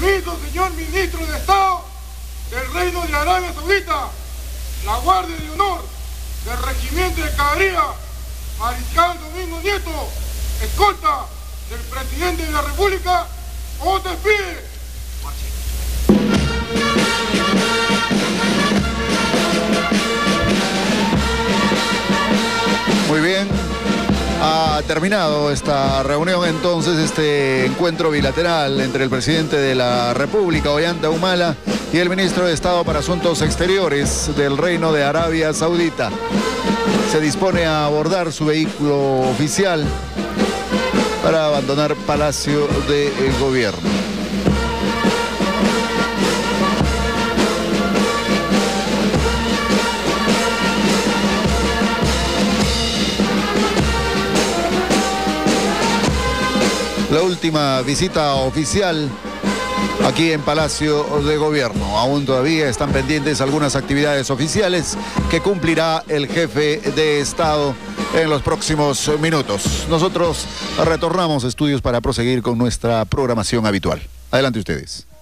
Permiso, señor Ministro de Estado del Reino de Arabia Saudita, la Guardia de Honor del Regimiento de Caballería, Mariscal Domingo Nieto, escolta del Presidente de la República, os despide. Muy bien, ha terminado esta reunión entonces, este encuentro bilateral entre el presidente de la República, Ollanta Humala, y el ministro de Estado para Asuntos Exteriores del Reino de Arabia Saudita. Se dispone a abordar su vehículo oficial para abandonar Palacio de Gobierno. La última visita oficial aquí en Palacio de Gobierno. Aún todavía están pendientes algunas actividades oficiales que cumplirá el jefe de Estado en los próximos minutos. Nosotros retornamos a estudios para proseguir con nuestra programación habitual. Adelante ustedes.